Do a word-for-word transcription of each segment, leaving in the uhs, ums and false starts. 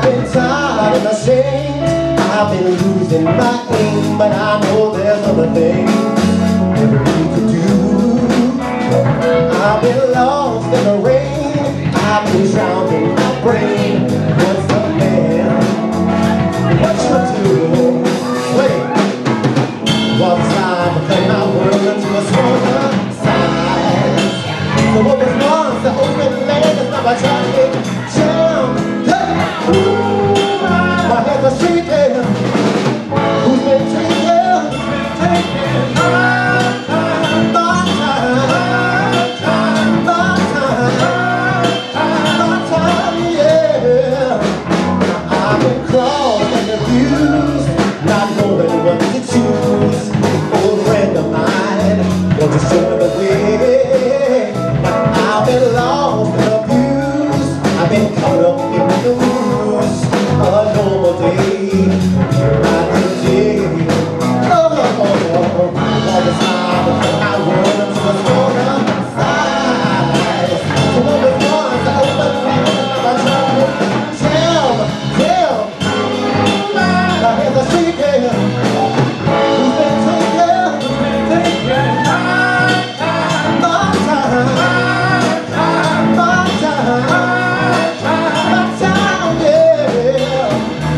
been tired and ashamed. I've been losing my aim, but I know there's other things that we could do. I've been lost in the rain. I've been drowned in my brain. What's the man? What you do? Wait. One time I turned my world into a smaller size. So what was once the open land is now I try to get down. Hey! Ooh, my hands are shaking. Who's been taking? Who's been taking? My time, my time, my time, my time, yeah. I've been crawled and abused, not knowing what to choose. Old friend of mine, want to show me the way. But I've been lost and abused. I've been caught up in the news. A normal day, not a day. Oh, oh, oh, oh. All the time I put my world into a smaller size. So what was once the open land, now I try to tell, tell. My hands are shaking. Who's been taking? Who's been taking? My time, my time, my time, my time, yeah.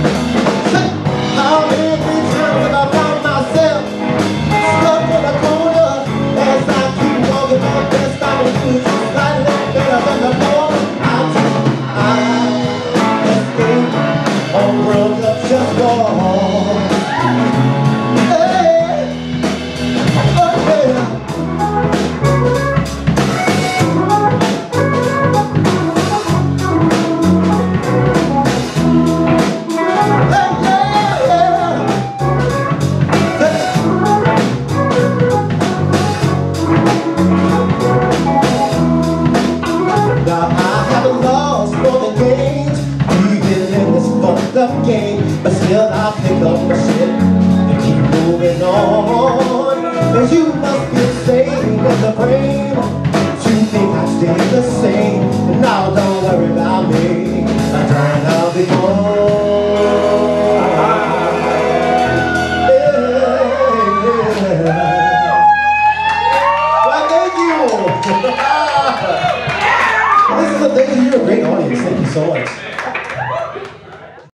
How many times have I found myself stuck in a corner as I keep walking my best? I'm a fool, slightly better than the morning. I escape on world of just war. Hey, oh yeah. Now I haven't lost more than gained, even in this fucked up game. But still I pick up my shit and keep moving on. And you must be insane in the brain to think I stay the same. Now don't worry about me, I'm trying to be gone. Well, thank you. This is a, thank you. You're a great audience. Thank you so much.